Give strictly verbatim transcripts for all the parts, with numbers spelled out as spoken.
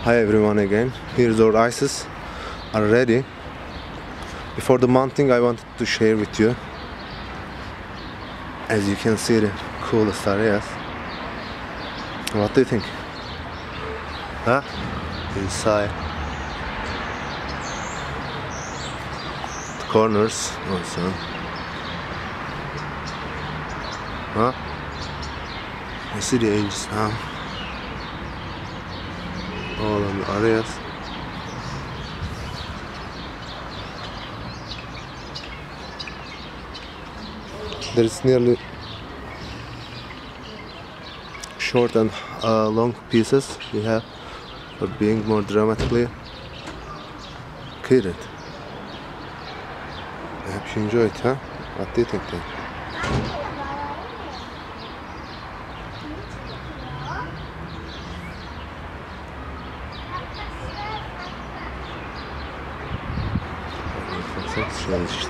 Hi everyone again. Here's our ices are ready. Before the mounting, I wanted to share with you, as you can see, the coolest areas. What do you think? Huh? Inside the corners also. Huh? I see the edges now. All on the areas. There is nearly short and uh, long pieces we have for being more dramatically created. I hope you enjoy it, huh? What do you think then? Şöyle işte.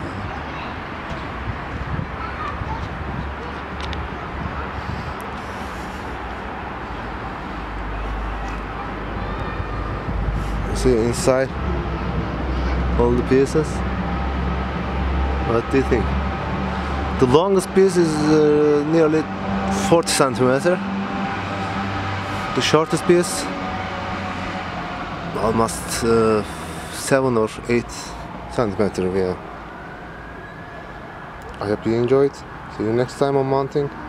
See inside all the pieces. What do you think? The longest piece is uh, nearly forty centimeters. The shortest piece almost uh, seven or eight centimeters. Yeah. I hope you enjoyed. See you next time on mounting.